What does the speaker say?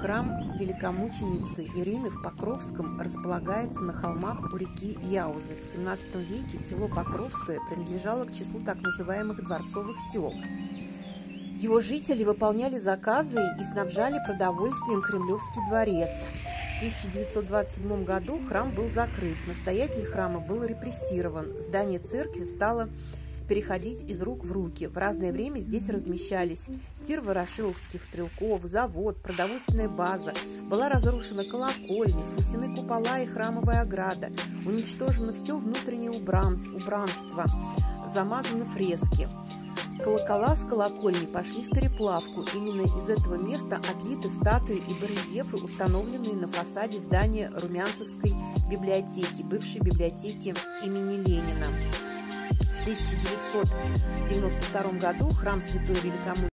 Храм великомученицы Ирины в Покровском располагается на холмах у реки Яузы. В XVII веке село Покровское принадлежало к числу так называемых дворцовых сел. Его жители выполняли заказы и снабжали продовольствием Кремлевский дворец. В 1927 году храм был закрыт, настоятель храма был репрессирован, здание церкви стало переходить из рук в руки. В разное время здесь размещались тир ворошиловских стрелков, завод, продовольственная база. Была разрушена колокольня, снесены купола и храмовая ограда. Уничтожено все внутреннее убранство, замазаны фрески. Колокола с колокольни пошли в переплавку. Именно из этого места отлиты статуи и барельефы, установленные на фасаде здания Румянцевской библиотеки, бывшей библиотеки имени Ленина. В 1992 году храм Святой Великомученицы